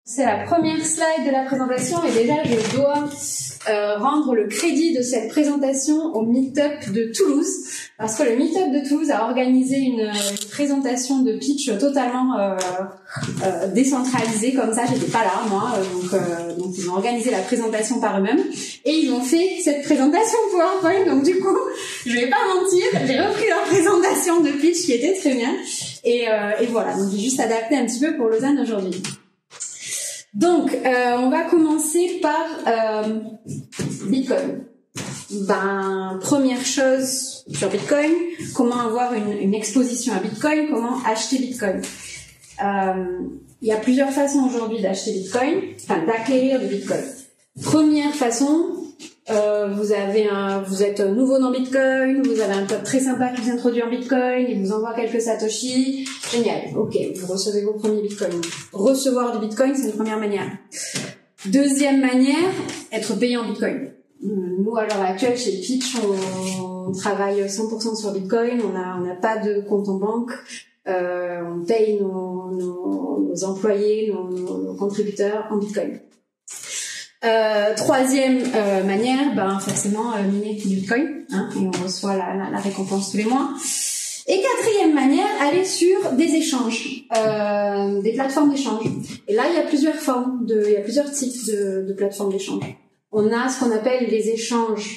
C'est la première slide de la présentation et déjà je dois rendre le crédit de cette présentation au Meetup de Toulouse parce que le Meetup de Toulouse a organisé une présentation de pitch totalement décentralisée comme ça. J'étais pas là moi, donc ils ont organisé la présentation par eux-mêmes et ils ont fait cette présentation PowerPoint. Donc du coup, je vais pas mentir, j'ai repris leur présentation de pitch qui était très bien et voilà. Donc j'ai juste adapté un petit peu pour Lausanne aujourd'hui. Donc, on va commencer par Bitcoin. Première chose sur Bitcoin, comment avoir une exposition à Bitcoin, comment acheter Bitcoin. Il y a plusieurs façons aujourd'hui d'acheter Bitcoin, d'acquérir du Bitcoin. Première façon, vous êtes nouveau dans Bitcoin, vous avez un pote très sympa qui vous introduit en Bitcoin, il vous envoie quelques satoshi, génial, ok, vous recevez vos premiers Bitcoins. Recevoir du Bitcoin, c'est une première manière. Deuxième manière, être payé en Bitcoin. Nous, à l'heure actuelle, chez Pitch, on travaille 100% sur Bitcoin, on n'a pas de compte en banque, on paye nos employés, nos contributeurs en Bitcoin. Troisième manière, forcément miner du Bitcoin, et on reçoit la récompense tous les mois. Et quatrième manière, aller sur des échanges, des plateformes d'échange. Et là, il y a plusieurs formes, il y a plusieurs types de plateformes d'échange. On a ce qu'on appelle les échanges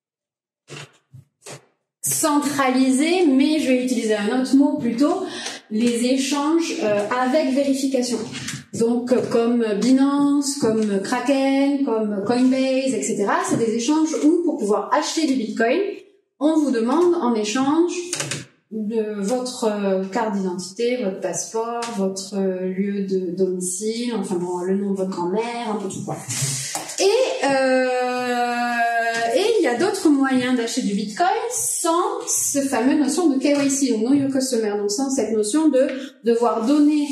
centralisés, mais je vais utiliser un autre mot plutôt, les échanges avec vérification. Donc, comme Binance, comme Kraken, comme Coinbase, etc. C'est des échanges où, pour pouvoir acheter du Bitcoin, on vous demande en échange de votre carte d'identité, votre passeport, votre lieu de domicile, le nom de votre grand-mère, un peu tout quoi. Et il y a d'autres moyens d'acheter du Bitcoin sans ce fameux notion de KYC, donc Know Your Customer, donc sans cette notion de devoir donner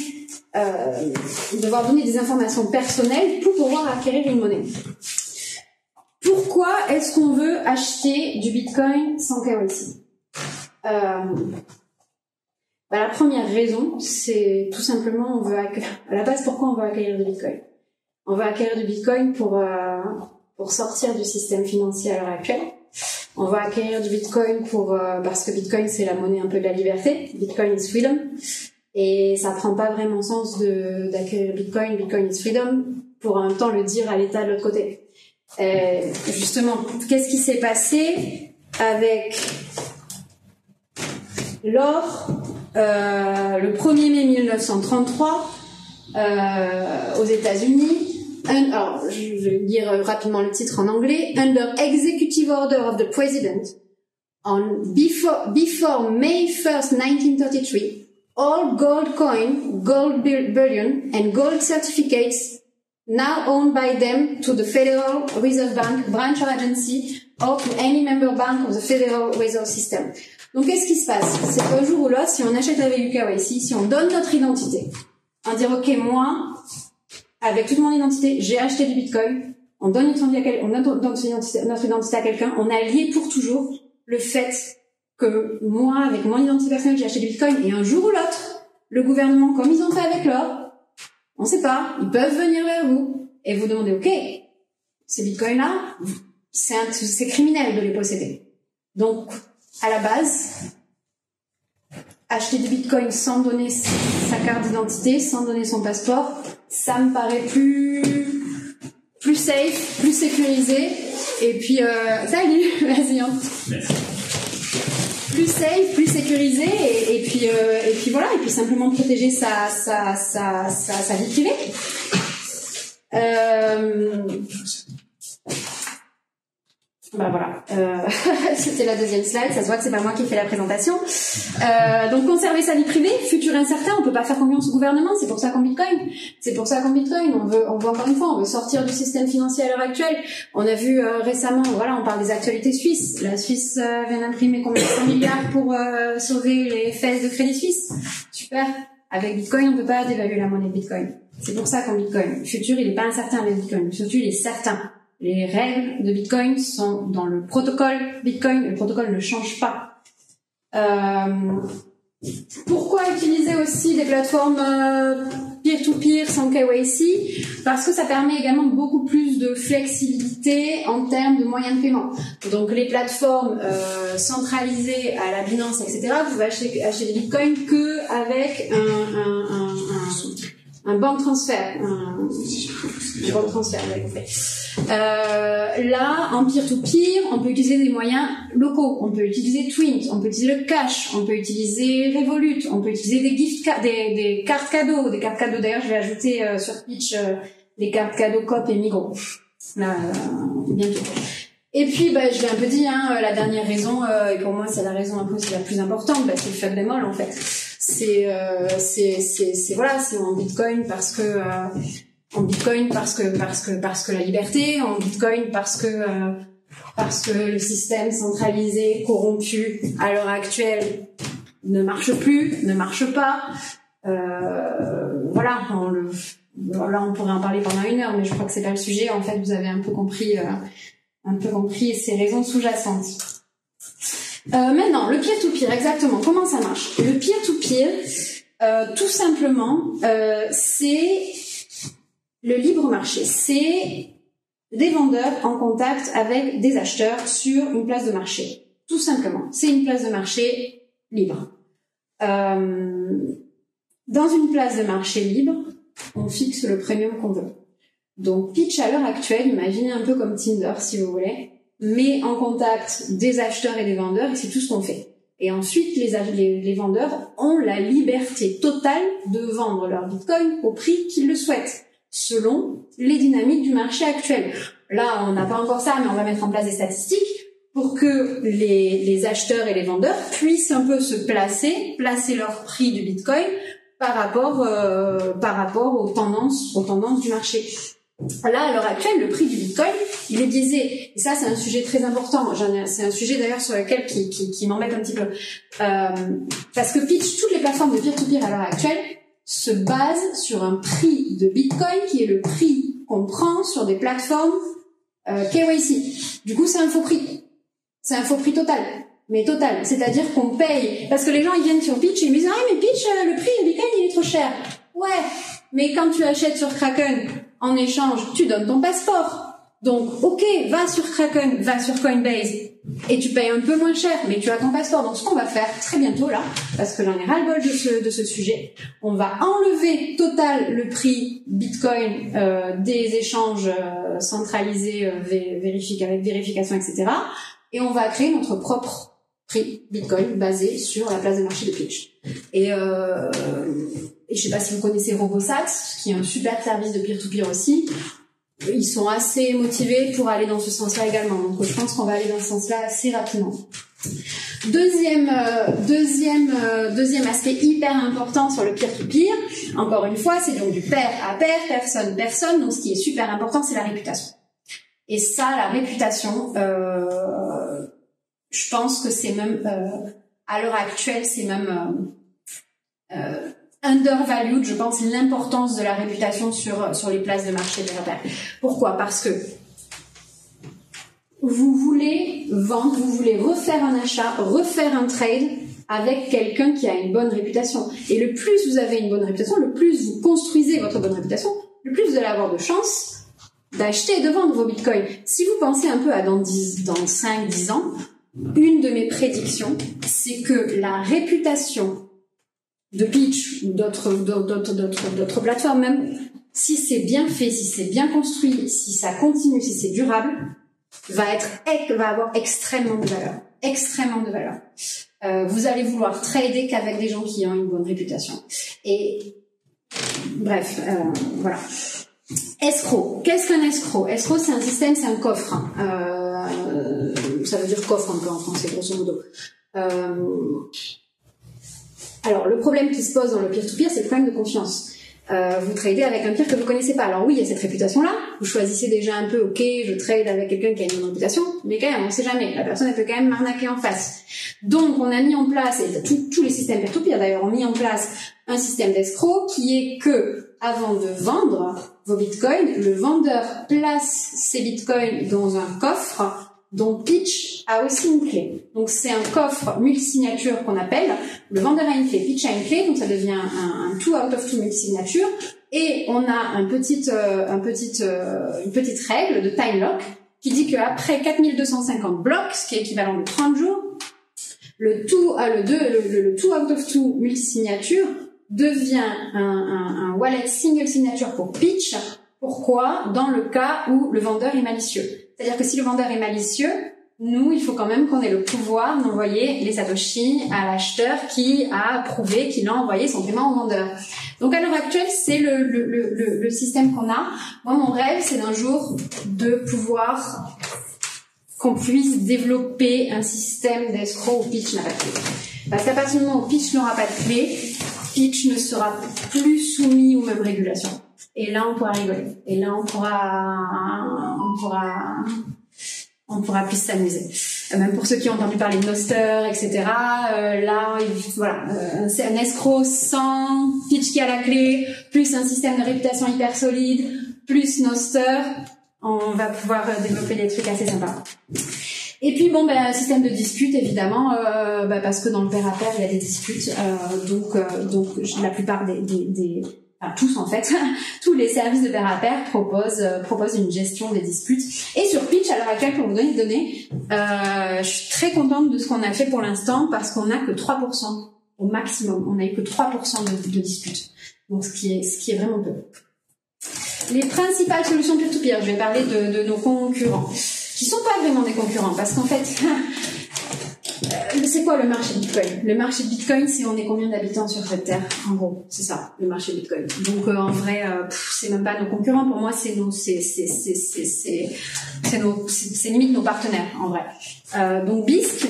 des informations personnelles pour pouvoir acquérir une monnaie. Pourquoi est-ce qu'on veut acheter du Bitcoin sans KYC? La première raison, c'est tout simplement à la base, pourquoi on veut acquérir du Bitcoin? On veut acquérir du Bitcoin pour sortir du système financier à l'heure actuelle. On va acquérir du Bitcoin parce que Bitcoin c'est la monnaie un peu de la liberté. Bitcoin is freedom. Et ça prend pas vraiment sens d'acquérir Bitcoin is freedom, pour en même temps le dire à l'État de l'autre côté. Justement, qu'est-ce qui s'est passé avec l'or le 1er mai 1933 aux États-Unis? Alors, je vais lire rapidement le titre en anglais. Under executive order of the president before May 1st, 1933, all gold coin, gold bullion, and gold certificates now owned by them to the Federal Reserve Bank, branch or agency, or to any member bank of the Federal Reserve System. Donc, qu'est-ce qui se passe? C'est qu'un jour ou l'autre, si on achète avec du KYC, si on donne notre identité, on dire, ok, moi, avec toute mon identité, j'ai acheté du Bitcoin, on donne notre identité à quelqu'un, on a lié pour toujours le fait que moi, avec mon identité personnelle, j'ai acheté du Bitcoin, et un jour ou l'autre, le gouvernement, comme ils ont fait avec l'or, on sait pas, ils peuvent venir vers vous et vous demander, ok, ces Bitcoins-là, c'est criminel de les posséder. Donc, à la base, acheter du Bitcoin sans donner sa carte d'identité, sans donner son passeport, ça me paraît plus safe, plus sécurisé. Et puis, salut, vas-y. Plus safe, plus sécurisé, et puis voilà, et puis simplement protéger sa vie privée. Voilà, c'était la deuxième slide, ça se voit que c'est pas moi qui ai fait la présentation. Donc conserver sa vie privée, futur incertain, on peut pas faire confiance au gouvernement, c'est pour ça qu'on Bitcoin, on veut encore une fois, on veut sortir du système financier à l'heure actuelle. On a vu récemment, voilà, on parle des actualités suisses. La Suisse vient d'imprimer combien de 100 milliards pour sauver les fesses de Crédit Suisse. Super. Avec Bitcoin, on peut pas dévaluer la monnaie de Bitcoin. C'est pour ça qu'on Bitcoin. Le futur, il est pas incertain avec Bitcoin. Le futur, il est certain. Les règles de Bitcoin sont dans le protocole Bitcoin. Le protocole ne change pas. Pourquoi utiliser aussi des plateformes peer-to-peer sans KYC? Parce que ça permet également beaucoup plus de flexibilité en termes de moyens de paiement. Donc les plateformes centralisées à la Binance, etc., vous pouvez acheter des bitcoins que avec un bank transfert, un bank transfert, vous avez compris. Là, en peer-to-peer, on peut utiliser des moyens locaux, on peut utiliser Twint, on peut utiliser le cash, on peut utiliser Revolut, on peut utiliser des cartes cadeaux, d'ailleurs je vais ajouter sur Pitch les cartes cadeaux Coop et Migros, là, bientôt. Et puis, je l'ai un peu dit, la dernière raison, et pour moi c'est la raison un peu c'est la plus importante, c'est le faible démol en fait. C'est en Bitcoin parce que la liberté, en Bitcoin parce que le système centralisé corrompu à l'heure actuelle ne marche pas. Là on pourrait en parler pendant 1 heure, mais je crois que c'est pas le sujet. En fait, vous avez un peu compris ces raisons sous-jacentes. Maintenant, le peer-to-peer, exactement, comment ça marche? Le peer-to-peer, tout simplement, c'est le libre marché. C'est des vendeurs en contact avec des acheteurs sur une place de marché. Tout simplement, c'est une place de marché libre. Dans une place de marché libre, on fixe le premium qu'on veut. Donc, Pitch, à l'heure actuelle, imaginez un peu comme Tinder, si vous voulez, mais en contact des acheteurs et des vendeurs, et c'est tout ce qu'on fait. Et ensuite, les vendeurs ont la liberté totale de vendre leur bitcoin au prix qu'ils le souhaitent, selon les dynamiques du marché actuel. Là, on n'a pas encore ça, mais on va mettre en place des statistiques pour que les acheteurs et les vendeurs puissent un peu se placer leur prix du bitcoin par rapport aux tendances du marché. Là, à l'heure actuelle, le prix du bitcoin, il est biaisé. Et ça, c'est un sujet très important. C'est un sujet d'ailleurs sur lequel qui m'embête un petit peu. Parce que Pitch, toutes les plateformes de peer-to-peer à l'heure actuelle se basent sur un prix de bitcoin qui est le prix qu'on prend sur des plateformes KYC. Du coup, c'est un faux prix. C'est un faux prix total. Mais total. C'est-à-dire qu'on paye. Parce que les gens, ils viennent sur Pitch et ils me disent, mais Pitch, le prix du bitcoin, il est trop cher. Ouais. Mais quand tu achètes sur Kraken, en échange, tu donnes ton passeport. Donc, ok, va sur Kraken, va sur Coinbase, et tu payes un peu moins cher, mais tu as ton passeport. Donc, ce qu'on va faire très bientôt, là, parce que j'en ai ras-le-bol de ce sujet, on va enlever total le prix Bitcoin des échanges centralisés avec vérification, etc. Et on va créer notre propre prix Bitcoin basé sur la place de marché de Pitch. Et je sais pas si vous connaissez Robosat, qui est un super service de peer-to-peer aussi. Ils sont assez motivés pour aller dans ce sens-là également. Donc, je pense qu'on va aller dans ce sens-là assez rapidement. Deuxième aspect hyper important sur le peer-to-peer. Encore une fois, c'est donc du pair à pair, personne. Donc, ce qui est super important, c'est la réputation. Et ça, la réputation, je pense que c'est même, à l'heure actuelle, c'est même undervalued, je pense, l'importance de la réputation sur les places de marché des repères. Pourquoi? Parce que vous voulez vendre, vous voulez refaire un achat, refaire un trade avec quelqu'un qui a une bonne réputation. Et le plus vous avez une bonne réputation, le plus vous construisez votre bonne réputation, le plus vous allez avoir de chances d'acheter et de vendre vos bitcoins. Si vous pensez un peu à dans 5-10 ans, une de mes prédictions, c'est que la réputation de Pitch ou d'autres plateformes même, si c'est bien fait, si c'est bien construit, si ça continue, si c'est durable, va avoir extrêmement de valeur. Vous allez vouloir trader qu'avec des gens qui ont une bonne réputation. Et bref, voilà. Escroc. Qu'est-ce qu'un escroc? Escroc, c'est un système, c'est un coffre. Ça veut dire coffre un peu en français, grosso modo. Alors, le problème qui se pose dans le peer-to-peer, c'est le problème de confiance. Vous tradez avec un peer que vous connaissez pas. Alors oui, il y a cette réputation-là. Vous choisissez déjà un peu, ok, je trade avec quelqu'un qui a une bonne réputation, mais quand même, on sait jamais. La personne, elle peut quand même m'arnaquer en face. Donc, on a mis en place, et tous les systèmes peer-to-peer d'ailleurs ont mis en place un système d'escroc qui est que, avant de vendre vos bitcoins, le vendeur place ses bitcoins dans un coffre Donc Pitch a aussi une clé. Donc c'est un coffre multisignature qu'on appelle. Le vendeur a une clé, Pitch a une clé, donc ça devient un two out of two multisignature. Et on a une petite règle de time lock qui dit qu'après 4250 blocs, ce qui est équivalent de 30 jours, le two out of two multisignature devient un wallet single signature pour Pitch. Pourquoi? Dans le cas où le vendeur est malicieux. C'est-à-dire que si le vendeur est malicieux, nous, il faut quand même qu'on ait le pouvoir d'envoyer les satoshi à l'acheteur qui a prouvé qu'il a envoyé son paiement au vendeur. Donc à l'heure actuelle, c'est le système qu'on a. Moi, mon rêve, c'est d'un jour de pouvoir qu'on puisse développer un système d'escroc où Pitch n'a pas de clé. Parce qu'à partir du moment où Pitch n'aura pas de clé, Pitch ne sera plus soumis aux mêmes régulations. Et là, on pourra rigoler. Et là, on pourra plus s'amuser. Même pour ceux qui ont entendu parler de Nostr, etc. Là, voilà, c'est un escroc sans Pitch qui a la clé, plus un système de réputation hyper solide, plus Nostr, on va pouvoir développer des trucs assez sympas. Et puis bon, système de dispute évidemment, parce que dans le pair à pair il y a des disputes, donc la plupart enfin tous en fait, tous les services de pair à pair proposent une gestion des disputes. Et sur Pitch, à l'heure actuelle, pour vous donner des données, je suis très contente de ce qu'on a fait pour l'instant parce qu'on n'a que 3% au maximum. On n'a eu que 3% de disputes. Donc ce qui est vraiment peu. Les principales solutions peer-to-peer, je vais parler de nos concurrents, qui sont pas vraiment des concurrents, parce qu'en fait, c'est quoi le marché Bitcoin? Le marché Bitcoin, c'est on est combien d'habitants sur cette terre? En gros, c'est ça, le marché Bitcoin. Donc en vrai, c'est même pas nos concurrents. Pour moi, c'est limite nos partenaires en vrai. Donc Bisq,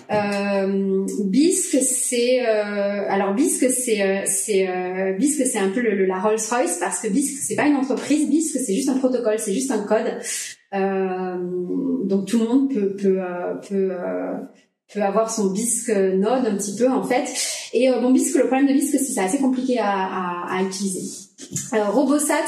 Bisq c'est un peu la Rolls-Royce parce que Bisq c'est pas une entreprise, Bisq c'est juste un protocole, c'est juste un code. Donc tout le monde peut avoir son Bisq node un petit peu en fait. Et Bisq, le problème de Bisq, c'est assez compliqué à utiliser. Robosat,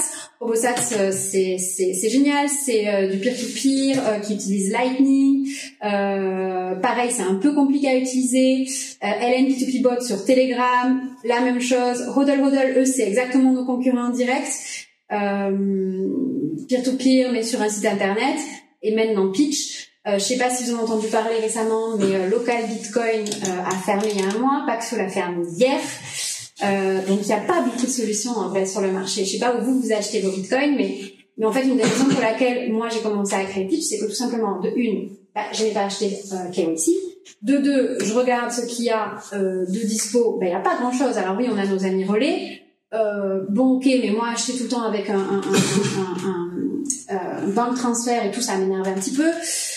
c'est génial, c'est du peer-to-peer qui utilise Lightning. Pareil, c'est un peu compliqué à utiliser. LN P2P Bot sur Telegram, la même chose. Hodl, eux, c'est exactement nos concurrents directs. Peer-to-peer, mais sur un site internet. Et maintenant Pitch. Je sais pas si vous en avez entendu parler récemment, mais Local Bitcoin a fermé il y a un mois, Paxful a fermé hier. Donc il n'y a pas beaucoup de solutions en vrai sur le marché. Je sais pas où vous achetez vos bitcoins, mais en fait une des raisons pour laquelle moi j'ai commencé à créer Pitch, c'est que tout simplement de une, je n'ai pas acheté KYC. De deux, je regarde ce qu'il y a de dispo, il n'y a pas grand chose. Alors oui, on a nos amis relais. Bon ok, mais moi acheter tout le temps avec un bank transfer et tout, ça m'énerve un petit peu.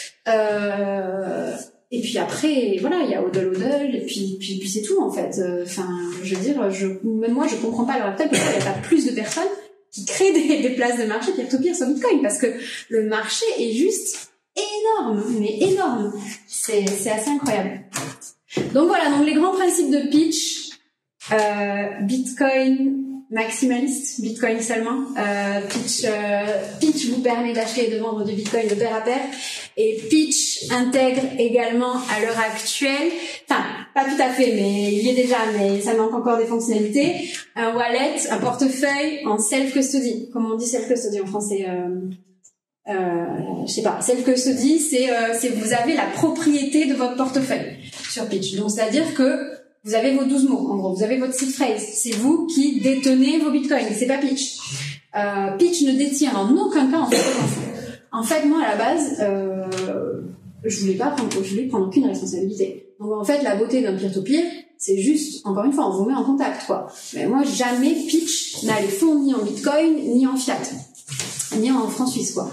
Et puis après, voilà, il y a Hodl, et puis c'est tout en fait. Enfin, je veux dire, même moi, je comprends pas à l'heure actuelle pourquoi il n'y a pas plus de personnes qui créent des places de marché peer-to-peer sur Bitcoin, parce que le marché est juste énorme, mais énorme. C'est assez incroyable. Donc voilà, donc les grands principes de Pitch, Bitcoin maximaliste, Bitcoin seulement. Pitch vous permet d'acheter et de vendre du Bitcoin de pair à pair. Et Pitch intègre également à l'heure actuelle, enfin pas tout à fait, mais il y est déjà, mais ça manque encore des fonctionnalités, un wallet, un portefeuille en self-custody. Comment on dit self-custody en français? Je sais pas. Self-custody, c'est vous avez la propriété de votre portefeuille sur Pitch. Donc c'est-à-dire que vous avez vos 12 mots, en gros, vous avez votre seed phrase. C'est vous qui détenez vos bitcoins, c'est pas Pitch. Pitch ne détient en aucun cas en fait. En fait, moi à la base, je voulais prendre aucune responsabilité. Donc en fait, la beauté d'un peer-to-peer, c'est juste, encore une fois, on vous met en contact, quoi. Mais moi, jamais Pitch n'a les fonds ni en bitcoin, ni en fiat, ni en francs suisses, quoi.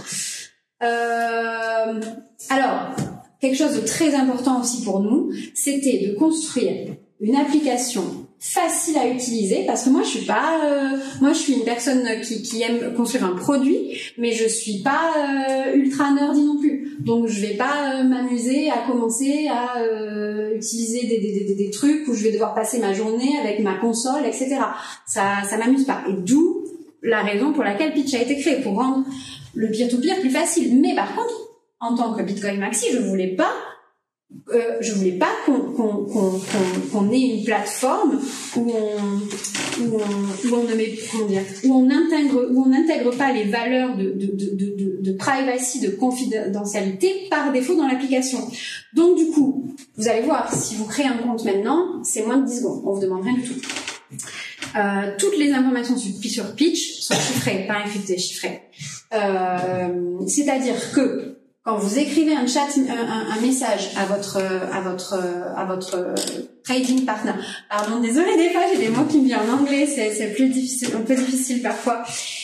Alors, quelque chose de très important aussi pour nous, c'était de construire une application facile à utiliser, parce que moi je suis une personne qui aime construire un produit, mais je suis pas ultra nerdy non plus, donc je vais pas m'amuser à commencer à utiliser des trucs où je vais devoir passer ma journée avec ma console, etc. Ça m'amuse pas, et d'où la raison pour laquelle Pitch a été créé, pour rendre le peer-to-peer plus facile. Mais par contre, en tant que Bitcoin Maxi, je voulais pas qu'on ait une plateforme où on n'intègre pas les valeurs de privacy, de confidentialité par défaut dans l'application. Donc du coup, vous allez voir, si vous créez un compte maintenant, c'est moins de 10 secondes, on vous demande rien du tout. Toutes les informations sur Pitch sont chiffrées, pas encryptées, chiffrées. C'est-à-dire que quand vous écrivez un message à votre trading partner, pardon, désolé, des fois j'ai des mots qui me viennent en anglais, c'est plus difficile, un peu difficile parfois.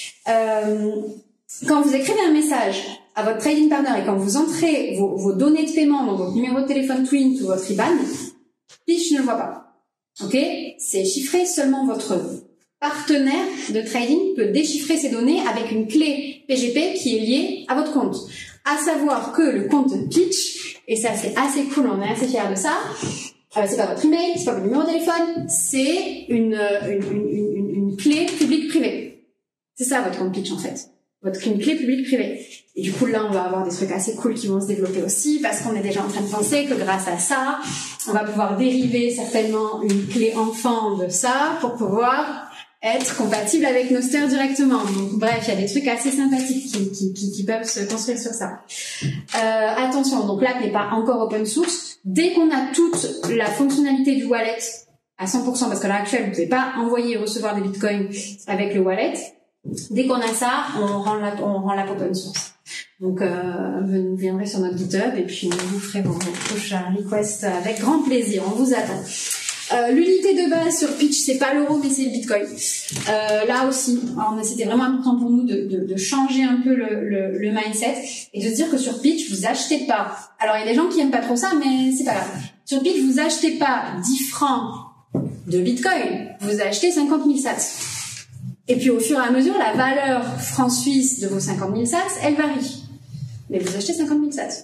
Quand vous écrivez un message à votre trading partner et quand vous entrez vos données de paiement, donc votre numéro de téléphone Twint ou votre IBAN, Pitch ne le voit pas. Ok, c'est chiffré, seulement votre partenaire de trading peut déchiffrer ces données avec une clé PGP qui est liée à votre compte. À savoir que le compte Pitch, et ça c'est assez cool, on est assez fiers de ça, c'est pas votre email, c'est pas votre numéro de téléphone, c'est une clé publique-privée. C'est ça votre compte Pitch en fait. Une clé publique-privée. Et du coup là on va avoir des trucs assez cool qui vont se développer aussi parce qu'on est déjà en train de penser que grâce à ça, on va pouvoir dériver certainement une clé enfant de ça pour pouvoir être compatible avec Nostr directement. Donc bref, il y a des trucs assez sympathiques qui peuvent se construire sur ça. Attention, donc l'app n'est pas encore open source. Dès qu'on a toute la fonctionnalité du wallet à 100%, parce qu'à l'heure actuelle, vous ne pouvez pas envoyer et recevoir des bitcoins avec le wallet. Dès qu'on a ça, on rend l'app open source. Donc vous viendrez sur notre GitHub et puis vous ferez vos prochains requests avec grand plaisir. On vous attend. L'unité de base sur Pitch, c'est pas l'euro mais c'est le Bitcoin. Là aussi, c'était vraiment important pour nous de changer un peu le mindset et de se dire que sur Pitch, vous achetez pas. Alors il y a des gens qui aiment pas trop ça, mais c'est pas grave. Sur Pitch, vous achetez pas 10 francs de Bitcoin, vous achetez 50 000 sats. Et puis au fur et à mesure, la valeur franc-suisse de vos 50 000 sats, elle varie. Mais vous achetez 50 000 sats.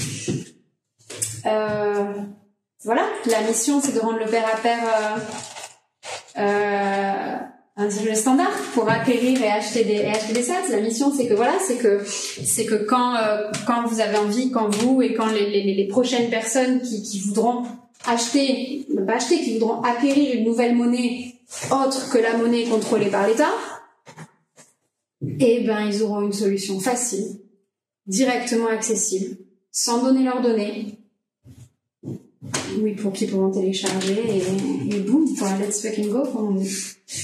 Voilà, la mission c'est de rendre le pair à pair le standard pour acquérir et acheter des sats. La mission c'est que quand vous avez envie, quand vous et quand les prochaines personnes qui voudront qui voudront acquérir une nouvelle monnaie autre que la monnaie contrôlée par l'État, eh ben ils auront une solution facile, directement accessible, sans donner leurs données. Oui, pour qu'ils pourront télécharger et boum, voilà, let's fucking go, comme on dit.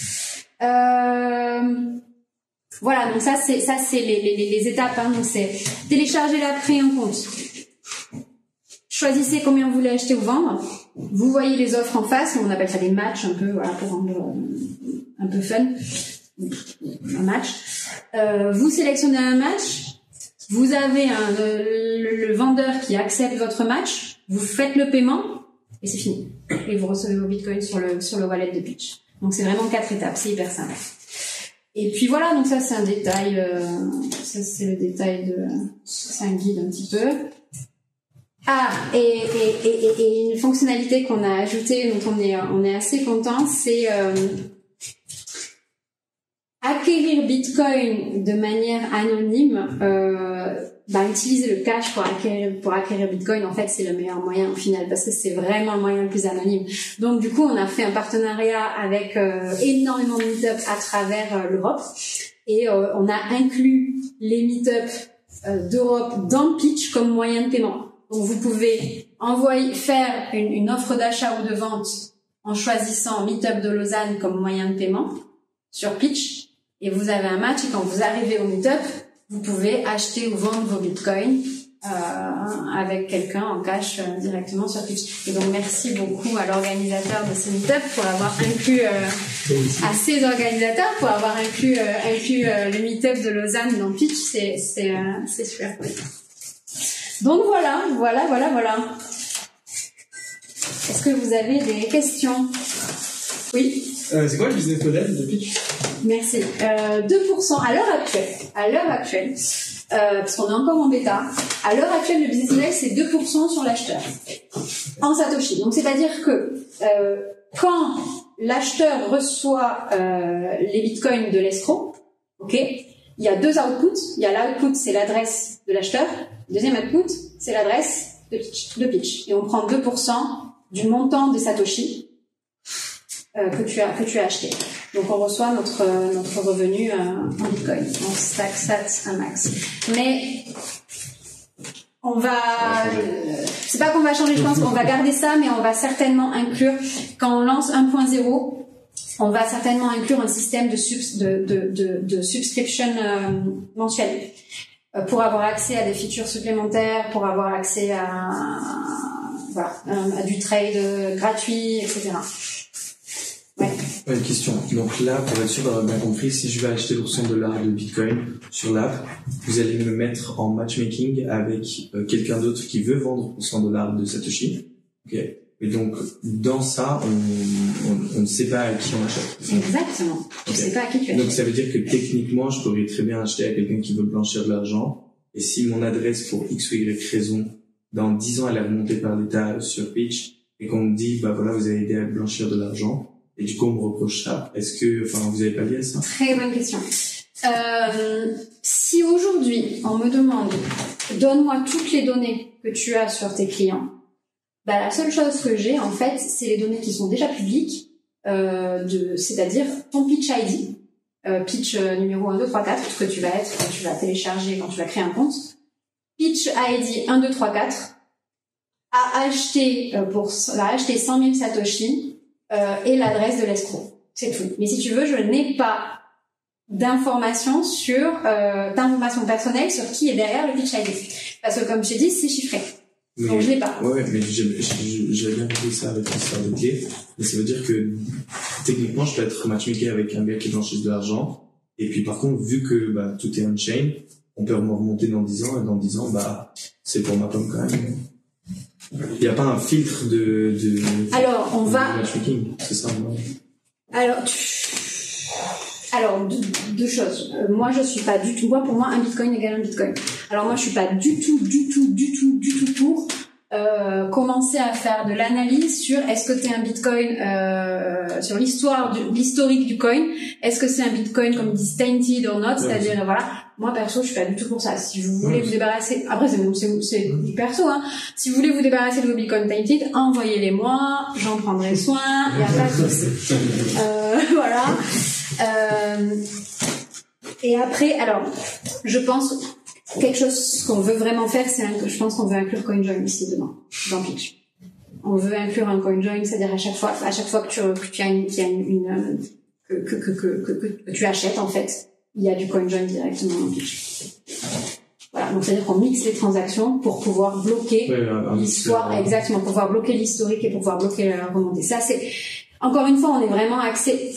Voilà, donc ça c'est les étapes, hein, donc c'est télécharger l'app, créer un compte. Choisissez combien vous voulez acheter ou vendre. Vous voyez les offres en face, on appelle ça des matchs un peu, voilà, pour rendre un peu fun. Un match. Vous sélectionnez un match, vous avez le vendeur qui accepte votre match, vous faites le paiement et c'est fini. Et vous recevez vos bitcoins sur le wallet de Pitch. Donc c'est vraiment 4 étapes, c'est hyper simple. Et puis voilà, donc ça c'est un détail, ça c'est le détail c'est un guide un petit peu. Ah, et une fonctionnalité qu'on a ajoutée, dont on est assez content, c'est acquérir Bitcoin de manière anonyme. Utiliser le cash pour acquérir Bitcoin, en fait, c'est le meilleur moyen au final, parce que c'est vraiment le moyen le plus anonyme. Donc, du coup, on a fait un partenariat avec énormément de meet-up à travers l'Europe, et on a inclus les meet-up d'Europe dans Pitch comme moyen de paiement. Donc, vous pouvez faire une offre d'achat ou de vente en choisissant Meetup de Lausanne comme moyen de paiement sur Pitch, et vous avez un match, et quand vous arrivez au Meetup, vous pouvez acheter ou vendre vos bitcoins avec quelqu'un en cash directement sur Pitch. Et donc merci beaucoup à l'organisateur de ce meetup pour avoir inclus à ces organisateurs pour avoir inclus le meetup de Lausanne dans Pitch. C'est super cool. Donc voilà. Est-ce que vous avez des questions? Oui. C'est quoi le business model de Pitch? Merci. 2% à l'heure actuelle, parce qu'on est encore en bêta, à l'heure actuelle, le business model, c'est 2% sur l'acheteur. En Satoshi. Donc, c'est-à-dire que, quand l'acheteur reçoit les bitcoins de l'escroc, ok, il y a deux outputs. Il y a l'output, c'est l'adresse de l'acheteur. Le deuxième output, c'est l'adresse de Pitch. Et on prend 2% du montant des Satoshi que tu as acheté. Donc on reçoit notre revenu en Bitcoin. On stack sats un max. Mais on va, c'est pas qu'on va changer, je pense qu'on va garder ça, mais on va certainement inclure, quand on lance 1.0, on va certainement inclure un système de subscription mensuel pour avoir accès à des features supplémentaires, pour avoir accès à du trade gratuit, etc. Ouais. Une question. Donc là, pour être sûr d'avoir bien compris, si je vais acheter pour $100 de Bitcoin sur l'app, vous allez me mettre en matchmaking avec quelqu'un d'autre qui veut vendre pour $100 de Satoshi. Ok. Et donc, dans ça, on ne sait pas à qui on achète. Exactement. Tu sais pas à qui tu achètes. Donc ça veut dire que techniquement, je pourrais très bien acheter à quelqu'un qui veut blanchir de l'argent. Et si mon adresse pour X ou Y raison, dans 10 ans, elle est remontée par l'État sur Pitch, et qu'on me dit, bah voilà, vous avez aidé à blanchir de l'argent, et du coup, on me reproche ça. Est-ce que, vous avez pas lié à ça? Très bonne question. Si aujourd'hui, on me demande, donne-moi toutes les données que tu as sur tes clients, bah, la seule chose que j'ai, en fait, c'est les données qui sont déjà publiques, c'est-à-dire ton Pitch ID, Pitch numéro 1, 2, 3, 4, que tu vas télécharger quand tu vas créer un compte. Pitch ID 1, 2, 3, 4 a acheté 100 000 Satoshi, et l'adresse de l'escroc. C'est tout. Mais si tu veux, je n'ai pas d'informations d'informations personnelles sur qui est derrière le Pitch ID. Parce que comme je t'ai dit, c'est chiffré. Donc je l'ai pas. Ouais, mais j'avais bien compris ça avec l'histoire de clé. Mais ça veut dire que, techniquement, je peux être matchmaké avec un gars qui blanchit de l'argent. Et puis, par contre, vu que, tout est on-chain, on peut me remonter dans 10 ans, et dans 10 ans, c'est pour ma pomme quand même. Il n'y a pas un filtre de matchmaking, c'est ça, non? Alors, deux choses. Moi, je suis pas du tout, pour moi, un Bitcoin égale un Bitcoin. Alors, moi, je suis pas du tout pour commencer à faire de l'analyse sur est-ce que t'es un Bitcoin, sur l'historique du coin, est-ce que c'est un Bitcoin comme ils disent tainted or not, c'est-à-dire, voilà. Moi, perso, je suis pas du tout pour ça. Si vous voulez vous débarrasser, après, c'est du perso, hein. Si vous voulez vous débarrasser de vos Bitcoin tainted, envoyez-les-moi, j'en prendrai soin, y a pas de souci. Voilà. Et après, alors, je pense, quelque chose qu'on veut vraiment faire, je pense qu'on veut inclure CoinJoin ici demain, dans Pitch. On veut inclure un CoinJoin, c'est-à-dire à chaque fois que tu achètes, en fait, il y a du CoinJoin directement dans Pitch. Voilà. Donc, c'est-à-dire qu'on mixe les transactions pour pouvoir bloquer l'histoire, exactement, pour pouvoir bloquer l'historique et pour pouvoir bloquer la remontée. Ça, c'est, encore une fois, on est vraiment axé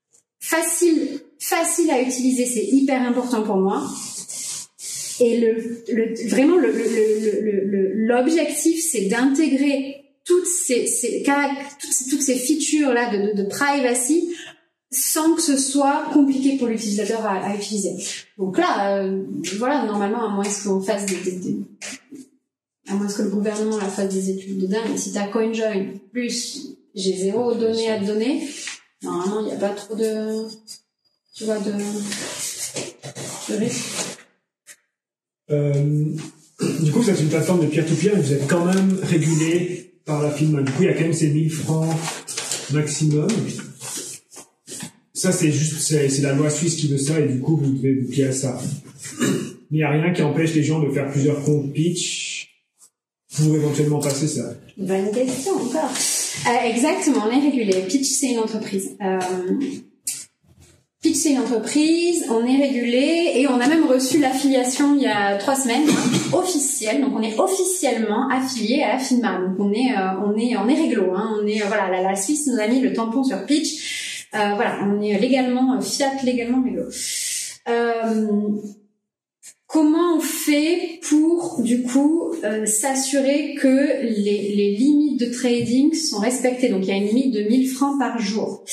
facile à utiliser, c'est hyper important pour moi. Et l'objectif, c'est d'intégrer toutes ces features là de privacy sans que ce soit compliqué pour l'utilisateur à utiliser. Donc là, voilà, normalement, à moins qu'on fasse à moins que le gouvernement fasse des études de dingue, si t'as CoinJoin plus j'ai 0 données à te donner, normalement, il n'y a pas trop de risque. Du coup, vous êtes une plateforme de peer-to-peer, mais vous êtes quand même régulé par la FINMA. Du coup, il y a quand même ces 1000 francs maximum. Ça, c'est la loi suisse qui veut ça, et du coup, vous devez vous plier à ça. Mais il n'y a rien qui empêche les gens de faire plusieurs comptes Pitch pour éventuellement passer ça. Bonne question, encore. Exactement, on est régulé. Pitch, c'est une entreprise. Pitch, c'est une entreprise, on est régulé et on a même reçu l'affiliation il y a 3 semaines, officielle. Donc on est officiellement affilié à la FINMA. Donc on est réglo, hein. Voilà, la Suisse nous a mis le tampon sur Pitch. Voilà, on est légalement réglo. Comment on fait pour, du coup, s'assurer que les limites de trading sont respectées? Donc, il y a une limite de 1000 francs par jour.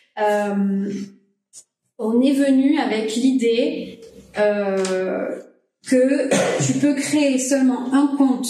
On est venu avec l'idée que tu peux créer seulement un compte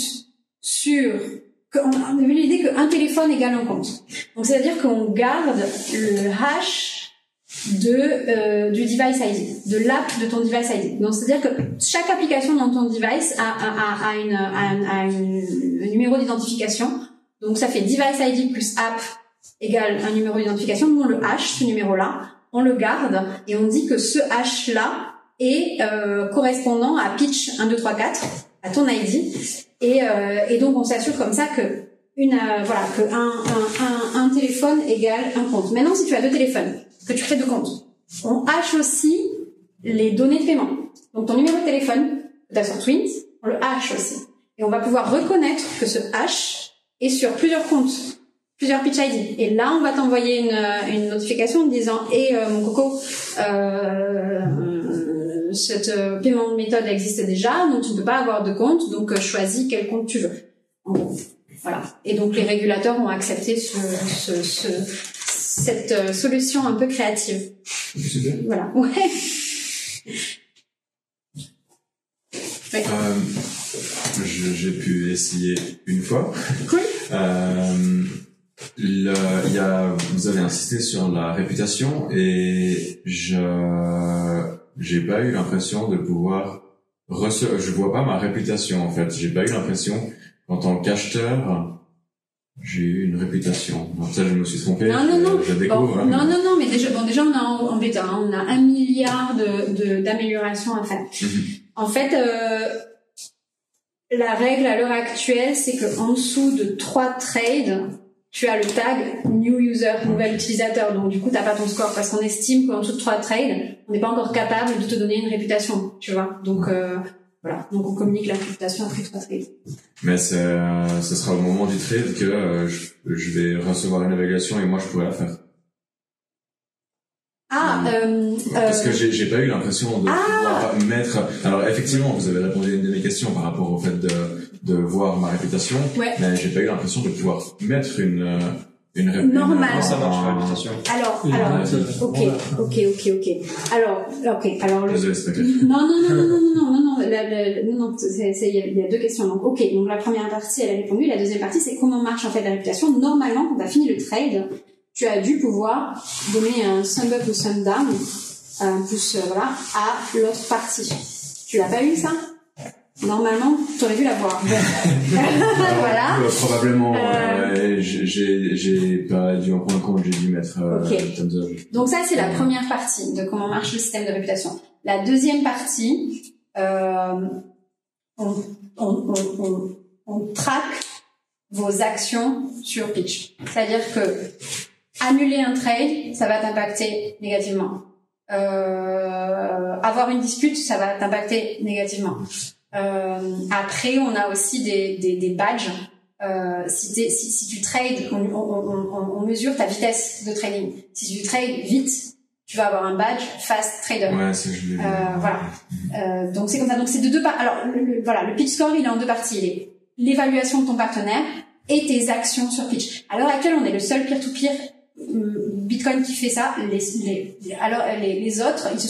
on a eu l'idée qu'un téléphone égale un compte. Donc, c'est-à-dire qu'on garde le hash du device ID, de l'app de ton device ID. Donc c'est-à-dire que chaque application dans ton device a un numéro d'identification. Donc ça fait device ID plus app égale un numéro d'identification. Nous on le hash, ce numéro-là, on le garde et on dit que ce hash-là est correspondant à pitch 1, 2, 3, 4, à ton ID. Et donc on s'assure comme ça que un téléphone égale un compte. Maintenant, si tu as 2 téléphones, que tu crées 2 comptes, on hash aussi les données de paiement. Donc ton numéro de téléphone que tu as sur Twint, on le hash aussi. Et on va pouvoir reconnaître que ce hash est sur plusieurs comptes, plusieurs pitch ID. Et là, on va t'envoyer une notification disant mon coco, cette paiement méthode existe déjà, donc tu ne peux pas avoir de compte, donc choisis quel compte tu veux. En gros. Voilà. Et donc les régulateurs ont accepté cette solution un peu créative. C'est bien. Voilà. Ouais. Ouais. J'ai pu essayer une fois. Cool. Vous avez insisté sur la réputation et j'ai pas eu l'impression de pouvoir je vois pas ma réputation en fait. J'ai pas eu l'impression en tant qu'acheteur, j'ai eu une réputation. Alors ça, je me suis trompé. Non. Je découvre. Bon, non, mais déjà on a 1 milliard d'améliorations à faire. Mm-hmm. En fait, la règle à l'heure actuelle, c'est que en dessous de 3 trades, tu as le tag new user, nouvel utilisateur. Donc du coup, t'as pas ton score parce qu'on estime qu'en dessous de 3 trades, on n'est pas encore capable de te donner une réputation, tu vois. Donc voilà, donc on communique la réputation après 3 trades. Mais ce sera au moment du trade que je vais recevoir une évaluation et moi je pourrai la faire. Parce que j'ai pas eu l'impression de pouvoir mettre. Alors effectivement, vous avez répondu à une de mes questions par rapport au fait de voir ma réputation, ouais. Mais j'ai pas eu l'impression de pouvoir mettre une réputation. Normalement, ça marche la réputation. Alors, ok. Alors, Désolé, c'est pas clair. Non. Il y a 2 questions. Donc, ok. Donc, la première partie, elle a répondu. La deuxième partie, c'est comment marche, en fait, la réputation. Normalement, quand t'as fini le trade, tu as dû pouvoir donner un sum up ou sum down, à l'autre partie. Tu l'as pas eu, ça? Normalement, tu aurais dû l'avoir. Voilà. Probablement, j'ai pas dû en prendre compte, j'ai dû mettre thumbs up. Donc ça, c'est la première partie de comment marche le système de réputation. La deuxième partie, on traque vos actions sur pitch. C'est-à-dire que annuler un trade, ça va t'impacter négativement. Avoir une dispute, ça va t'impacter négativement. Après, on a aussi des badges. Si tu trades, on mesure ta vitesse de trading. Si tu trades vite, tu vas avoir un badge fast trader. Ouais, ça je l'ai vu. Voilà. Donc c'est comme ça. Donc c'est de 2 parties. Alors le pitch score, il est en 2 parties. Il est l'évaluation de ton partenaire et tes actions sur pitch. À l'heure actuelle, on est le seul peer-to-peer Bitcoin qui fait ça. Les autres, ils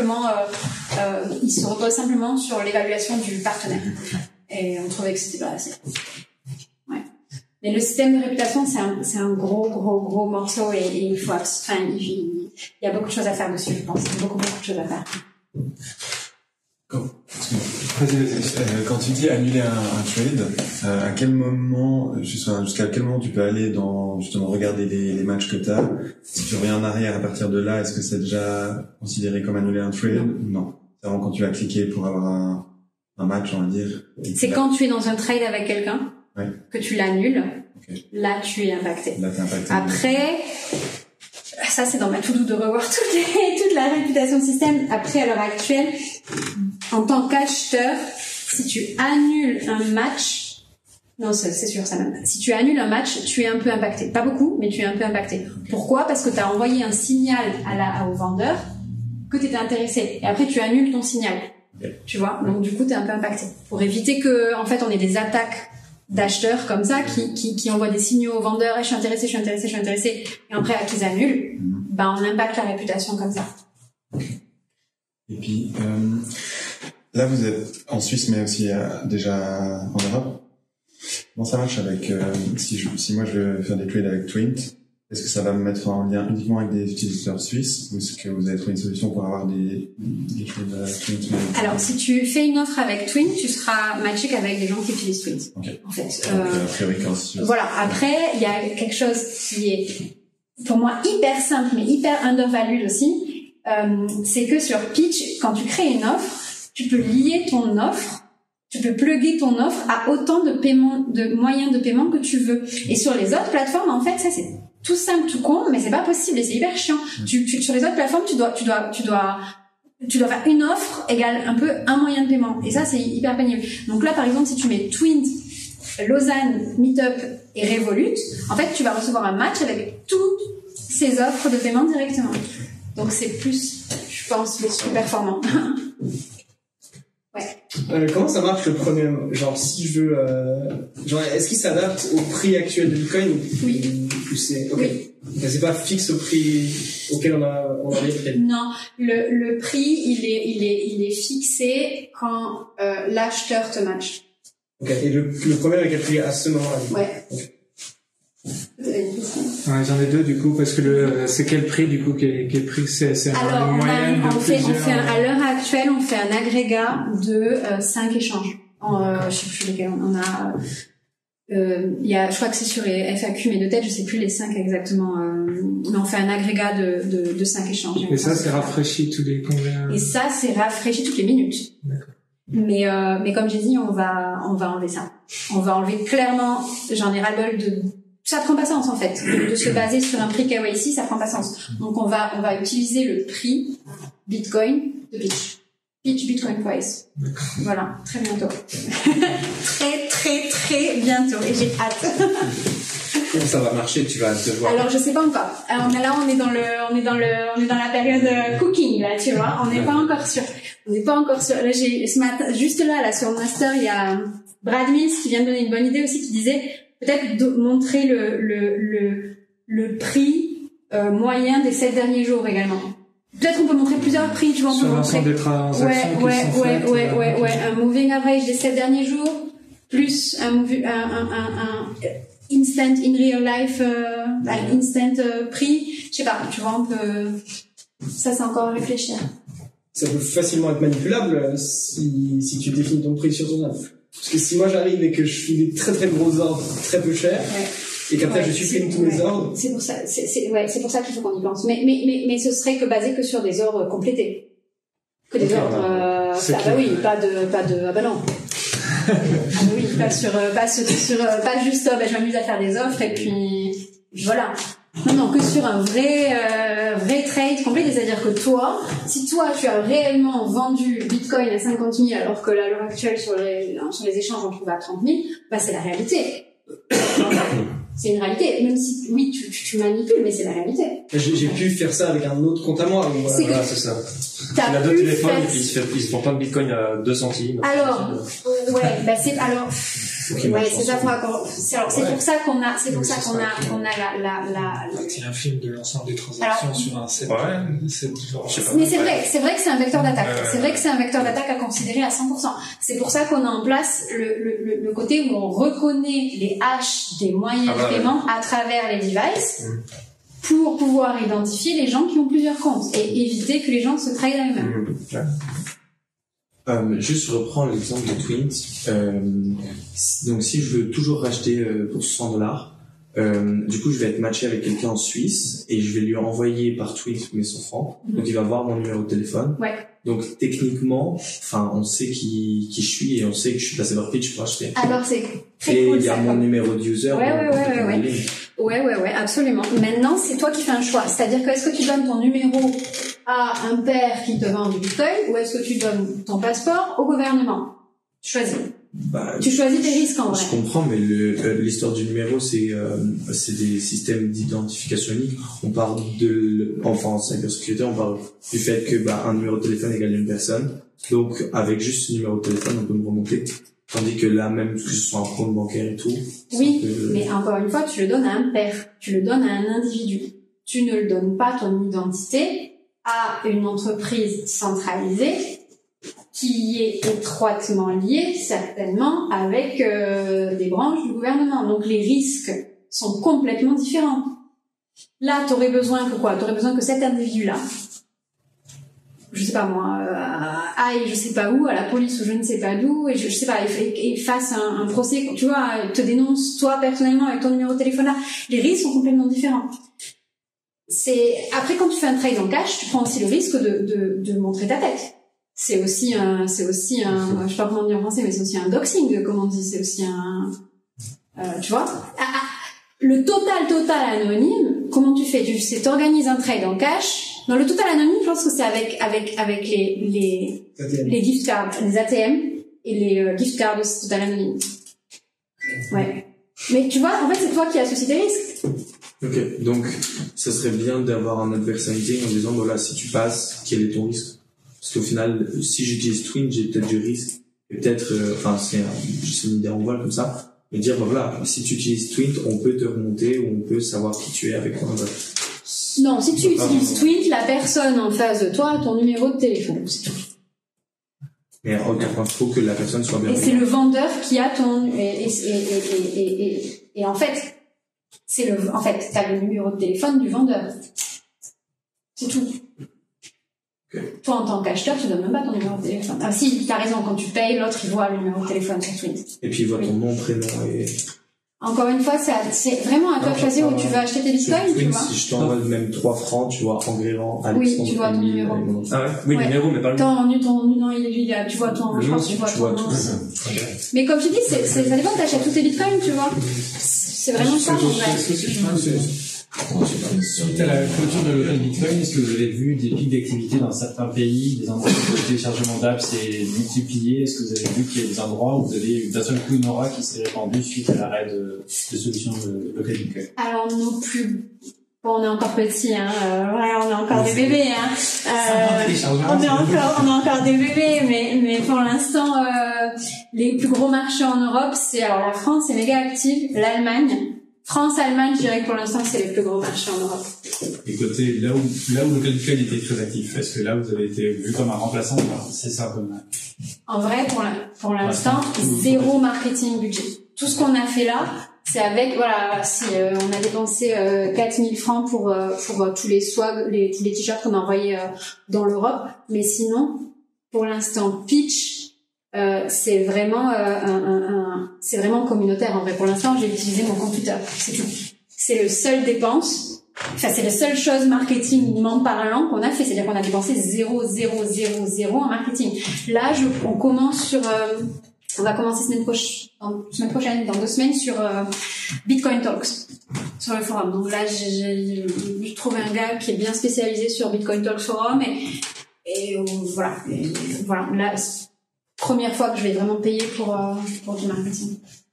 se reposent simplement sur l'évaluation du partenaire. Et on trouvait que c'était pas assez. Ouais. Mais le système de réputation, c'est un gros morceau et il y a beaucoup de choses à faire dessus, je pense. Beaucoup de choses à faire. Quand tu dis annuler un trade, à quel moment, jusqu'à quel moment tu peux aller dans, justement, regarder les matchs que tu as? Si tu reviens en arrière à partir de là, est-ce que c'est déjà considéré comme annuler un trade? Non. C'est vraiment quand tu vas cliquer pour avoir un match, on va dire. C'est quand tu es dans un trade avec quelqu'un, ouais, que tu l'annules, okay, là tu es impacté. Là t'es impacté. Après, ça c'est dans ma to-do de revoir toute la réputation système. Après, à l'heure actuelle, en tant qu'acheteur, si tu annules un match, non, c'est sûr, ça même. Si tu annules un match, tu es un peu impacté. Pas beaucoup, mais tu es un peu impacté. Pourquoi? Parce que tu as envoyé un signal au vendeur que tu étais intéressé. Et après, tu annules ton signal. Tu vois? Donc, du coup, tu es un peu impacté. Pour éviter que, en fait, on ait des attaques d'acheteurs comme ça qui envoient des signaux aux vendeurs, je suis intéressé, et après, qu'ils annulent, on impacte la réputation comme ça. Et puis, là, vous êtes en Suisse, mais aussi déjà en Europe. Comment ça marche avec si moi je veux faire des trades avec Twint, est-ce que ça va me mettre en lien uniquement avec des utilisateurs suisses ou est-ce que vous avez trouvé une solution pour avoir des choses Alors, si tu fais une offre avec Twint, tu seras matché avec des gens qui utilisent Twint. Okay. En fait. A priori, quand voilà. Après, il y a quelque chose qui est, pour moi, hyper simple, mais hyper undervalued aussi. C'est que sur Pitch, quand tu crées une offre, tu peux lier ton offre, tu peux plugger ton offre à autant de moyens de paiement que tu veux. Et sur les autres plateformes, en fait, ça c'est tout simple, tout con, mais c'est pas possible et c'est hyper chiant. Sur les autres plateformes, tu dois faire une offre égale un peu un moyen de paiement. Et ça, c'est hyper pénible. Donc là, par exemple, si tu mets Twint, Lausanne, Meetup et Revolut, en fait, tu vas recevoir un match avec toutes ces offres de paiement directement. Donc c'est plus, je pense, plus performant. Ouais. Comment ça marche le premier, genre si je veux, est-ce qu'il s'adapte au prix actuel de Bitcoin? Oui. Ou c'est, ok. Oui. C'est pas fixe au prix auquel on a les prix. Non, le prix il est fixé quand l'acheteur te match. Ok. Et le premier est calculé à ce moment-là. Ouais. Okay. Ouais, j'en ai deux du coup parce que c'est quel prix du coup quel prix c'est alors une moyenne on fait à l'heure actuelle on fait un agrégat de 5 échanges. Je sais plus lesquels on a. Il y a, je crois que c'est sur les FAQ, mais de tête je sais plus les 5 exactement. Mais on fait un agrégat de 5 échanges. Et ça c'est rafraîchi tous les combien? Et ça c'est rafraîchi toutes les minutes. D'accord. Mais comme j'ai dit, on va enlever ça. On va enlever clairement. J'en ai ras-le-bol de. Ça prend pas sens en fait de se baser sur un prix KYC, ça prend pas sens. Donc on va utiliser le prix Bitcoin de Pitch Bitcoin Price. Voilà, très bientôt. très bientôt et j'ai hâte. Comment ça va marcher? Tu vas te voir. Alors je sais pas encore. Alors, on est dans la période cooking là, tu vois. On n'est pas encore sûr. Là j'ai ce matin juste là sur Master, il y a Brad Mills qui vient de donner une bonne idée aussi qui disait peut-être montrer le prix moyen des 7 derniers jours également. Peut-être on peut montrer plusieurs prix, tu vois, on peut montrer des transactions ouais, un moving average des 7 derniers jours plus un instant in real life instant prix, je sais pas, tu vois, on peut ça c'est encore à réfléchir. Ça peut facilement être manipulable si tu définis ton prix sur ton app. Parce que si moi j'arrive et que je fais des très gros ordres très peu chers, et qu'après je supprime tous mes ordres. C'est pour ça, c'est pour ça qu'il faut qu'on y pense. Mais ce serait que basé que sur des ordres complétés. Que des ordres, ah bah non. Oui, pas juste, je m'amuse à faire des offres et puis, voilà. Non, que sur un vrai trade complet, c'est-à-dire que toi, si toi tu as réellement vendu Bitcoin à 50 000 alors que à l'heure actuelle sur les échanges on trouve à 30 000, bah c'est la réalité. C'est une réalité, même si oui tu manipules, mais c'est la réalité. J'ai pu faire ça avec un autre compte à moi. Voilà, c'est ça. Il a deux téléphones et puis il se vend pas de Bitcoin à 2 centimes. Alors, c'est ça. C'est pour ça qu'on a la. C'est un film de l'ensemble des transactions sur un set. Mais c'est vrai que c'est un vecteur d'attaque. C'est vrai que c'est un vecteur d'attaque à considérer à 100%. C'est pour ça qu'on a en place le côté où on reconnaît les hashes des moyens de paiement à travers les devices. Pour pouvoir identifier les gens qui ont plusieurs comptes et éviter que les gens se trahissent eux-mêmes. Juste je reprends l'exemple de Twint. Donc si je veux toujours racheter pour $100, du coup je vais être matché avec quelqu'un en Suisse et je vais lui envoyer par Twint mes 100 francs. Donc il va voir mon numéro de téléphone. Ouais. Donc techniquement, on sait qui je suis et on sait que je suis passé par Pitch pour acheter. Alors c'est très et cool. Et il y a mon numéro de user. Ouais, absolument. Maintenant, c'est toi qui fais un choix. C'est-à-dire que est-ce que tu donnes ton numéro à un père qui te vend du Bitcoin ou est-ce que tu donnes ton passeport au gouvernement? Tu choisis. Tu choisis tes risques en vrai. Je comprends, mais l'histoire du numéro, c'est des systèmes d'identification unique. On parle en cybersécurité, on parle du fait que un numéro de téléphone égale une personne. Donc, avec juste ce numéro de téléphone, on peut me remonter. Tandis que là, même que ce soit un compte bancaire et tout. Oui, mais encore une fois, tu le donnes à un père. Tu le donnes à un individu. Tu ne le donnes pas ton identité à une entreprise centralisée qui est étroitement liée, certainement, avec des branches du gouvernement. Donc les risques sont complètement différents. Là, t'aurais besoin que quoi? T'aurais besoin que cet individu-là, je sais pas moi, aille je sais pas où, à la police ou je ne sais pas d'où, et je sais pas, et fasse un procès, tu vois, te dénonce toi personnellement avec ton numéro de téléphone là. Les risques sont complètement différents. Après quand tu fais un trade en cash, tu prends aussi le risque de montrer ta tête. C'est aussi un, je sais pas comment dire en français, mais c'est aussi un doxing, comme on dit, c'est aussi un, tu vois. Le total anonyme, comment tu fais? Tu t'organises un trade en cash. Dans le total anonyme, je pense que c'est avec les gift cards, les ATM et les gift cards de total anonyme. Ouais. Mais tu vois, en fait, c'est toi qui associes tes risques. Ok, donc ça serait bien d'avoir un adverse rating en disant voilà, si tu passes, quel est ton risque? Parce qu'au final, si j'utilise Twin, j'ai peut-être du risque. Et peut-être, c'est une idée en voile comme ça. Mais dire, voilà, si tu utilises Twint, on peut te remonter ou on peut savoir qui tu es avec quoi. Non, si tu utilises Twint, la personne en face de toi a ton numéro de téléphone. C'est tout. Mais il faut que la personne soit bien. Et c'est le vendeur qui a ton, et en fait, t'as le numéro de téléphone du vendeur. C'est tout. Okay. Toi, en tant qu'acheteur, tu donnes même pas ton numéro de téléphone. Ah si, t'as raison, quand tu payes, l'autre, il voit le numéro de téléphone sur Twint. Et puis il voit ton nom, prénom et... Encore une fois, c'est vraiment à toi de choisir où tu veux acheter tes bitcoins, tu vois. Si je t'envoie même 3 francs, tu vois, en gréant, oui, tu vois ton numéro. Ah ouais? Oui, le numéro, mais pas le nom. Tu vois ton, je pense que tu vois ton nom. Okay. Mais comme je dis, ça dépend, t'achètes tous tes bitcoins, tu vois. C'est vraiment ça, en vrai. Suite à la clôture de Local Bitcoin, est-ce que vous avez vu des pics d'activité dans certains pays, des endroits où le téléchargement d'app s'est multiplié? Est-ce que vous avez vu qu'il y a des endroits où vous avez eu d'un seul coup une aura qui s'est répandue suite à l'arrêt de solutions de Local Bitcoin? Alors, bon, on est encore petits, hein. On est encore des bébés, hein. On est encore des bébés, mais pour l'instant, les plus gros marchés en Europe, alors la France est méga active, l'Allemagne. France-Allemagne, je dirais que pour l'instant, c'est les plus gros marchés en Europe. Et côté, là où Local Bitcoin était très actif, est-ce que là, vous avez été vu comme un remplaçant? C'est ça, comme... En vrai, pour l'instant, zéro marketing budget. Tout ce qu'on a fait là, c'est avec, voilà, on a dépensé 4000 francs pour tous les swags, tous les t-shirts qu'on a envoyés dans l'Europe. Mais sinon, pour l'instant, pitch, c'est vraiment c'est vraiment communautaire en vrai. Pour l'instant, j'ai utilisé mon computer, c'est tout. C'est le seul dépense, c'est la seule chose marketingment parlant qu'on a fait, c'est-à-dire qu'on a dépensé 0 en marketing. Là, on commence on va commencer semaine prochaine, dans 2 semaines, sur Bitcoin Talks, sur le forum. Donc là, j'ai trouvé un gars qui est bien spécialisé sur Bitcoin Talks forum et voilà. Là, première fois que je vais vraiment payer pour du marketing.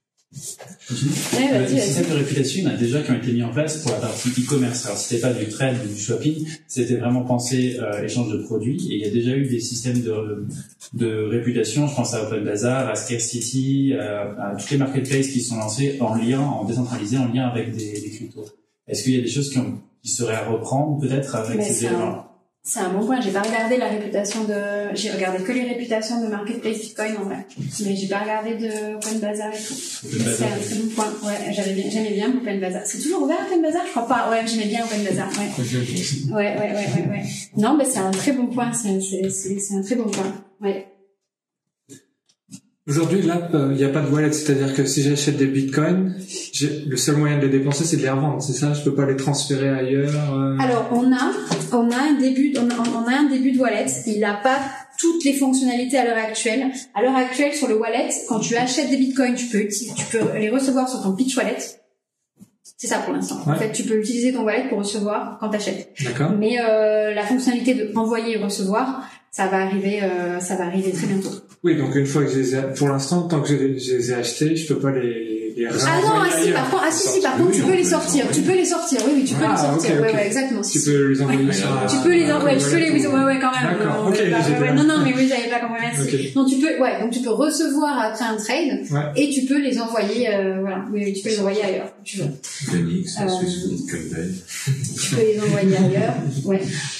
Les systèmes de réputation, il y en a déjà qui ont été mis en place pour la partie e-commerce. Alors, c'était pas du trade, du shopping, c'était vraiment pensé échange de produits. Et il y a déjà eu des systèmes de réputation. Je pense à Open Bazaar, à Scarcity, à toutes les marketplaces qui sont lancées en décentralisé, en lien avec des cryptos. Est-ce qu'il y a des choses qui seraient à reprendre, peut-être, avec ces éléments-là? C'est un bon point. J'ai regardé que les réputations de Marketplace Bitcoin en vrai. Mais j'ai pas regardé de Open Bazaar et tout. C'est un très bon point. Ouais, j'aimais bien Open Bazaar. C'est toujours ouvert Open Bazaar? Je crois pas. Ouais, j'aimais bien Open Bazaar. Ouais. Ouais. Non, mais c'est un très bon point. C'est un très bon point. Ouais. Aujourd'hui, là, il n'y a pas de wallet, c'est-à-dire que si j'achète des bitcoins, le seul moyen de les dépenser, c'est de les revendre, c'est ça? Je peux pas les transférer ailleurs? Alors, on a un début de wallet. Il n'a pas toutes les fonctionnalités à l'heure actuelle. À l'heure actuelle, sur le wallet, quand tu achètes des bitcoins, tu peux les recevoir sur ton Pitch Wallet. C'est ça pour l'instant. Ouais. En fait, tu peux utiliser ton wallet pour recevoir quand t'achètes. D'accord. Mais la fonctionnalité de envoyer et recevoir, ça va arriver très bientôt. Oui, donc une fois que pour l'instant, tant que je les ai achetés, je peux pas les par contre, tu peux les sortir. Tu peux les sortir. Oui, tu peux les sortir. Okay. Ouais, exactement. Tu peux les envoyer sur tu peux les envoyer, quand même. D'accord. Non, mais oui, j'avais pas compris. Merci. Donc tu peux recevoir après un trade et tu peux les envoyer, Oui, tu peux les envoyer ailleurs. Tu veux. Phoenix, Swiss Bitcoin Pay. Tu peux les envoyer ailleurs. Ouais.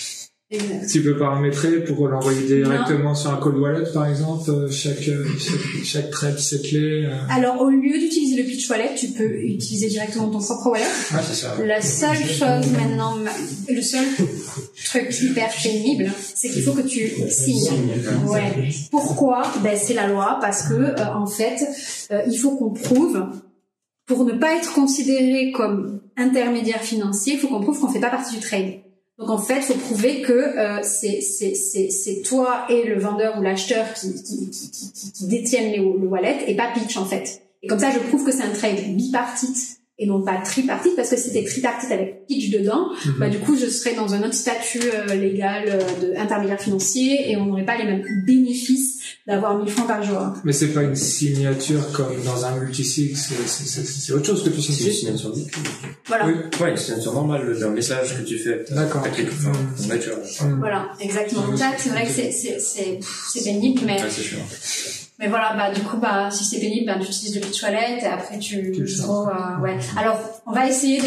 Exact. Tu peux paramétrer pour l'envoyer directement sur un cold wallet, par exemple, chaque trade settlé. Alors, au lieu d'utiliser le pitch wallet, tu peux utiliser directement ton propre wallet. Ah, c'est ça. La seule chose maintenant, le seul truc hyper pénible, c'est qu'il faut que tu signes. Ouais. Pourquoi? Ben, c'est la loi, parce que, en fait, il faut qu'on prouve, pour ne pas être considéré comme intermédiaire financier, il faut qu'on prouve qu'on fait pas partie du trade. Donc en fait, il faut prouver que c'est toi et le vendeur ou l'acheteur qui détiennent le wallet et pas Pitch en fait. Et comme ça, je prouve que c'est un trade bipartite et non pas tripartite, parce que si c'était tripartite avec Pitch dedans, bah du coup je serais dans un autre statut légal d'intermédiaire financier et on n'aurait pas les mêmes bénéfices d'avoir 1000 francs par jour. Mais c'est pas une signature comme dans un multisig, c'est autre chose que tu C'est une signes. signature. Voilà. Oui. Ouais, une signature normale d'un message que tu fais. D'accord. Ton lecture. Voilà, exactement. Donc là, c'est vrai que c'est pénible, mais Ouais, c'est sûr. mais voilà, bah du coup, bah si c'est pénible, bah tu utilises le pitch wallet et après tu ouais. Alors on va essayer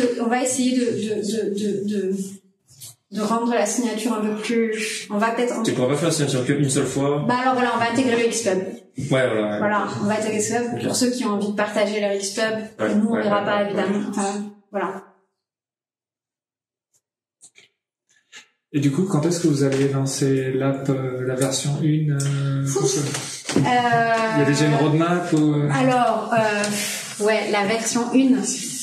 de rendre la signature un peu plus. On va peut-être. Tu pourras pas faire la signature qu'une seule fois. Bah alors voilà, on va intégrer le Xpub. Ouais, voilà. Voilà, on va intégrer le Xpub pour ceux qui ont envie de partager leur Xpub. Ouais, Nous on ouais, n'ira ouais, pas ouais, évidemment. Enfin, voilà. Et du coup, quand est-ce que vous allez lancer l'app, la version 1 pour ça? Il y a déjà une roadmap ou... Alors, ouais, la version 1. 1.0,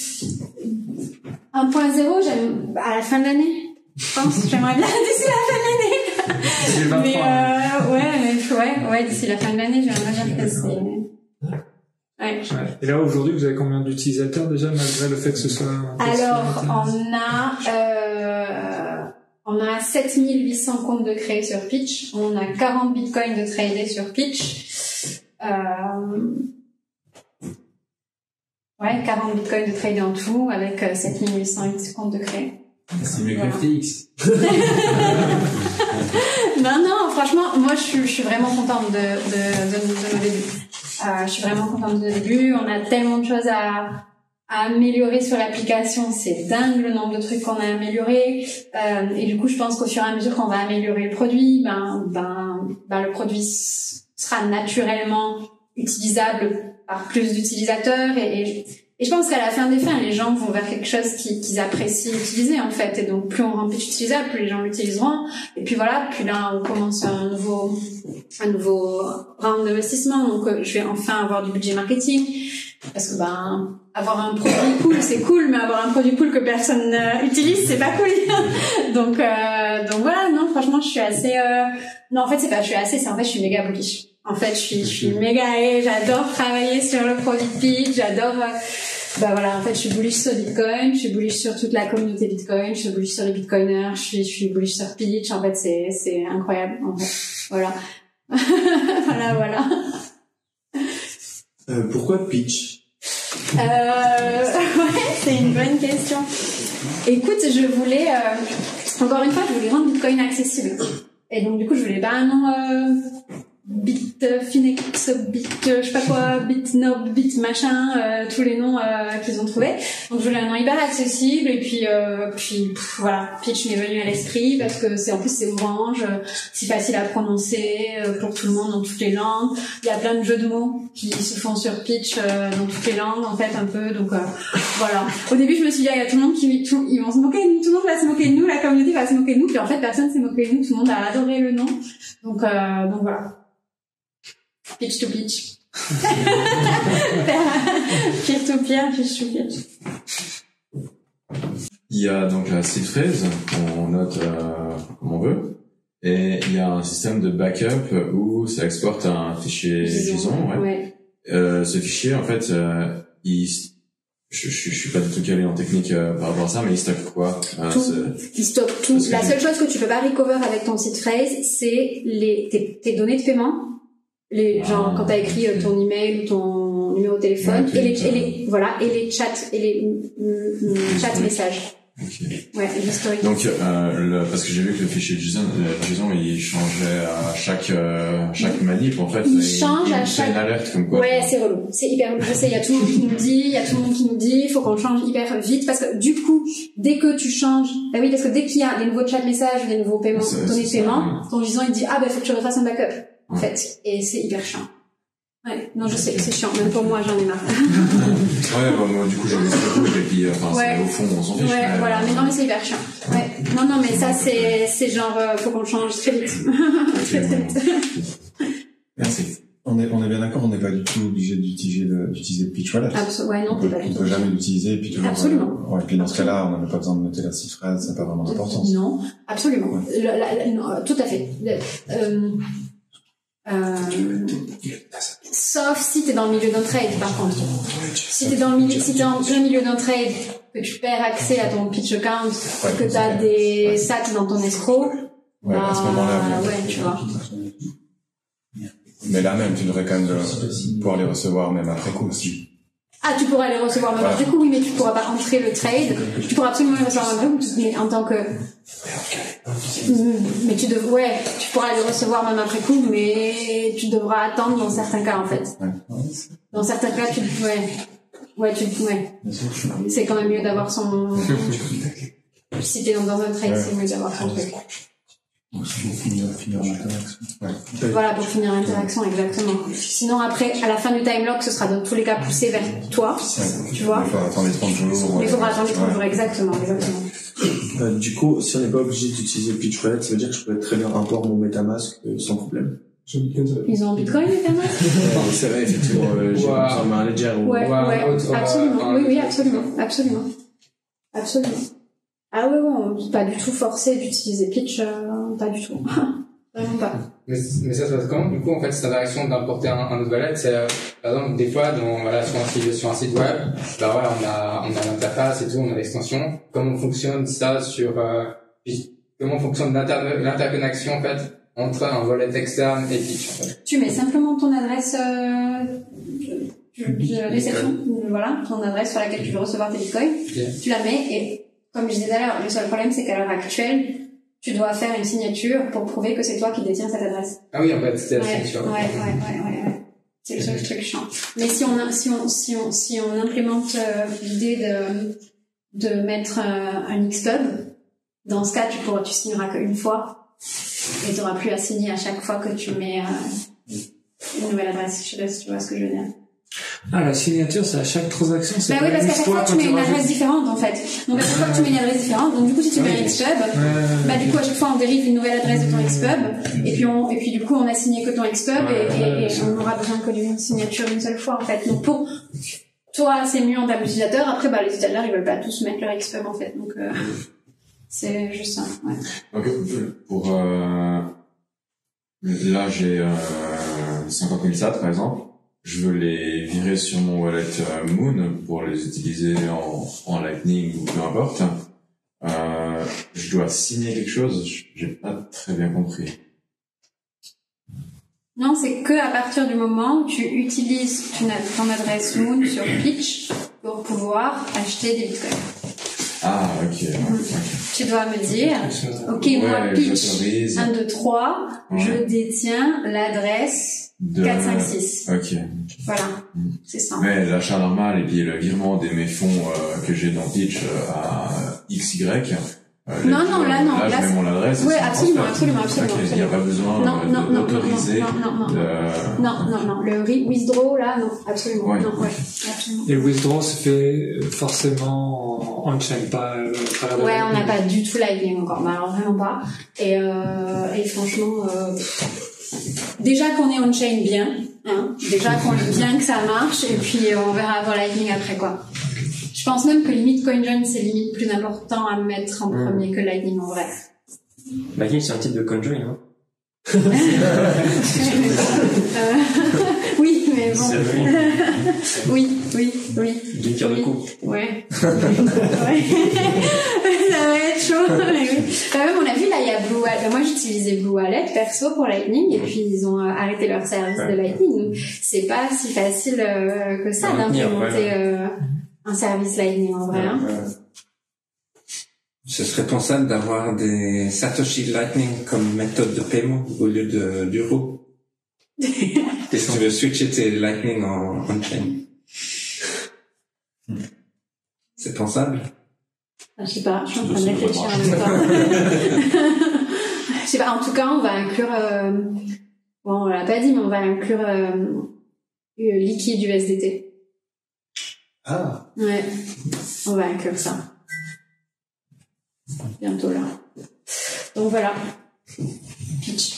j'aime à la fin de l'année. Je pense, j'aimerais bien d'ici la fin de l'année. Mais d'ici la fin de l'année, j'aimerais bien que c'est. Ouais. Et là, aujourd'hui, vous avez combien d'utilisateurs déjà, malgré le fait que ce soit... Alors, on a 7800 comptes de créés sur Pitch. On a 40 bitcoins de tradés sur Pitch. 40 bitcoins de tradés en tout, avec 7800 comptes de créés. C'est mieux que FTX. Non, franchement, moi, je suis vraiment contente de nos débuts. Je suis vraiment contente de nos débuts. On a tellement de choses à améliorer sur l'application. C'est dingue le nombre de trucs qu'on a améliorés. Et du coup, je pense qu'au fur et à mesure qu'on va améliorer le produit, le produit sera naturellement utilisable par plus d'utilisateurs et je pense qu'à la fin des fins, les gens vont vers quelque chose qu'ils apprécient utiliser, en fait. Et donc, plus on rend Pitch utilisable, plus les gens l'utiliseront. Et puis voilà, puis là, on commence un nouveau round d'investissement. Donc, je vais enfin avoir du budget marketing. Parce que, avoir un produit cool, c'est cool, mais avoir un produit cool que personne utilise, c'est pas cool. donc voilà, non, franchement, je suis assez, non, en fait, c'est pas, je suis assez, c'est en fait, je suis méga bullish. En fait, je suis méga, j'adore travailler sur le produit Pitch, j'adore, en fait, je suis bullish sur Bitcoin, je suis bullish sur toute la communauté Bitcoin, je suis bullish sur les Bitcoiners, je suis bullish sur Pitch, en fait, c'est incroyable, en fait. Voilà. voilà. Pourquoi Pitch? C'est une bonne question. Écoute, je voulais, encore une fois, je voulais rendre Bitcoin accessible. Et donc, du coup, je voulais pas un nom, Bitfinex, je sais pas quoi, Bitnob, Bit machin, tous les noms qu'ils ont trouvés. Donc je voulais un nom hyper accessible et puis voilà, Pitch m'est venu à l'esprit parce que en plus c'est orange, c'est facile à prononcer pour tout le monde dans toutes les langues. Il y a plein de jeux de mots qui se font sur Pitch dans toutes les langues en fait un peu. Donc voilà. Au début je me suis dit il y a tout le monde ils vont se moquer de nous, tout le monde va se moquer de nous, la communauté va se moquer de nous. Puis en fait personne s'est moqué de nous, tout le monde a adoré le nom. Donc voilà. Pitch to pitch. Peer to peer, pitch to pitch. Il y a donc la seed phrase qu'on note comme on veut. Et il y a un système de backup où ça exporte un fichier JSON. Ouais. Ce fichier, en fait, je suis pas du tout calé en technique par rapport à ça, mais il stocke quoi? Il stocke tout. La seule chose que tu peux pas recover avec ton seed phrase, c'est tes données de paiement. Genre quand t'as écrit ton email ou ton numéro de téléphone et les chats messages. Ok. Ouais, l'historique. Donc, parce que j'ai vu que le fichier JSON, il changeait à chaque manip, en fait. Il change à chaque... chaque... une alerte comme quoi. Ouais, c'est relou. C'est hyper relou. Je sais, il y a tout le monde qui nous dit, il faut qu'on change hyper vite, parce que du coup, dès que tu changes, bah oui, parce que dès qu'il y a des nouveaux chat messages, des nouveaux paiements, données de paiement, ton JSON, il dit, faut que tu refasses un backup. En fait. Et c'est hyper chiant. Ouais, non, je sais, c'est chiant. Même pour moi, j'en ai marre. Ouais, moi, du coup, j'en ai beaucoup, et puis, c'est, au fond, on s'en fiche. Ouais, voilà. Mais non, mais c'est hyper chiant. Ouais. Non, mais ça, c'est genre, faut qu'on change très vite. Très vite. Merci. On est bien d'accord, on n'est pas du tout obligé d'utiliser Pitch Wallet. Ouais, non, t'es pas du tout. On peut jamais l'utiliser, et puis toujours. Absolument. Ouais, puis dans ce cas-là, on n'a pas besoin de noter la seed phrase, ça n'a pas vraiment d'importance. Non, absolument. Ouais. Tout à fait. Sauf si t'es dans le milieu d'un trade, par contre. Si t'es en plein milieu d'un trade, que tu perds accès à ton pitch account, que t'as des sats dans ton escroc, à ce moment-là, tu vois. Mais là même, tu devrais quand même pouvoir les recevoir même après coup aussi. Ah, tu pourras les recevoir même après coup, oui, mais tu pourras pas entrer le trade. Tu pourras absolument les recevoir même après coup, mais en tant que... Mais tu pourras les recevoir même après coup, mais tu devras attendre dans certains cas, en fait. Dans certains cas, c'est quand même mieux d'avoir son... Si t'es dans un trade, c'est mieux d'avoir son truc. Pour finir l'interaction. Voilà, pour finir l'interaction, exactement. Sinon, après, à la fin du time lock, ce sera dans tous les cas poussé vers toi, tu vois. Il faudra attendre les 30 jours. Il faudra attendre les 30 jours, exactement. Du coup, si on n'est pas obligé d'utiliser Pitch Wallet, ça veut dire que je pourrais très bien import mon MetaMask sans problème. Ils ont Bitcoin, MetaMask? C'est vrai, effectivement, j'ai besoin d'un ledger ou absolument. Oui, absolument. Ah ouais, pas du tout forcé d'utiliser Pitch, pas du tout. Vraiment pas. Mais ça se passe comment? Du coup, en fait, cette interaction d'importer un autre wallet, c'est, par exemple, des fois, sur un site web, on a l'interface et tout, on a l'extension. Comment fonctionne ça comment fonctionne l'interconnexion, en fait, entre un wallet externe et Pitch, en fait? Tu mets simplement ton adresse, de réception, voilà, ton adresse sur laquelle tu veux recevoir tes bitcoins. Okay. Tu la mets et, comme je disais tout à l'heure, le seul problème, c'est qu'à l'heure actuelle, tu dois faire une signature pour prouver que c'est toi qui détiens cette adresse. Ah oui, en fait, c'était la signature. Ouais. C'est le seul truc chiant. Mais si on implémente l'idée de mettre un Xpub, dans ce cas, tu signeras qu'une fois et tu n'auras plus à signer à chaque fois que tu mets une nouvelle adresse. Je sais pas si tu vois ce que je veux dire. Ah, la signature, c'est à chaque transaction, c'est oui, parce qu'à chaque fois, tu mets une adresse différente, en fait. Donc, à chaque fois que tu mets une adresse différente, donc, du coup, si tu mets un Xpub, du coup, à chaque fois, on dérive une nouvelle adresse de ton Xpub, et puis, du coup, on a signé que ton Xpub, et on n'aura besoin que d'une signature une seule fois, en fait. Donc, pour toi, c'est mieux en termes d'utilisateurs. Après, les utilisateurs, ils veulent pas tous mettre leur Xpub, en fait. Donc, c'est juste ça, ouais. Donc, là, j'ai 50 000 sats, par exemple. Je veux les virer sur mon wallet Moon pour les utiliser en Lightning ou peu importe. Je dois signer quelque chose. J'ai pas très bien compris. Non, c'est que à partir du moment où tu utilises ton adresse Moon sur Pitch pour pouvoir acheter des bitcoins. Ah, ok. Tu dois me dire, ok, moi, Pitch 1, 2, 3, je détiens l'adresse 4, 5, 6. Ok. Voilà. C'est ça. Mais l'achat normal et puis le virement de mes fonds que j'ai dans Pitch à XY. Là, je mets mon adresse. Oui, absolument. Il n'y a pas besoin d'autoriser. Non. Le withdraw, là, non, absolument. Ouais. Non, absolument. Et le withdraw se fait forcément on-chain, pas à travers on n'a pas du tout Lightning encore, mais alors vraiment pas. Et franchement, déjà qu'on est on-chain bien, déjà qu'on est bien que ça marche, et puis on verra pour Lightning après, quoi. Je pense même que limite CoinJoin, c'est limite plus important à mettre en premier que Lightning en vrai. Lightning, c'est un type de CoinJoin, hein? Oui, mais bon. Oui. D'une pierre deux coups. Ouais. Ça va être chaud. Quand même, on a vu là, il y a Blue Wallet. Moi, j'utilisais Blue Wallet perso pour Lightning, et puis ils ont arrêté leur service de Lightning. Donc, c'est pas si facile que ça d'implémenter un service Lightning en vrai. ce serait pensable d'avoir des Satoshi Lightning comme méthode de paiement au lieu d'euros. Et si tu veux switcher tes Lightning en on-chain. C'est pensable? Je sais pas, je suis en train de réfléchir en même temps. Je sais pas, en tout cas, on va inclure, bon, on l'a pas dit, mais on va inclure, liquide USDT. Ah. Ouais. On va inclure ça. Bientôt là. Donc voilà. Pitch.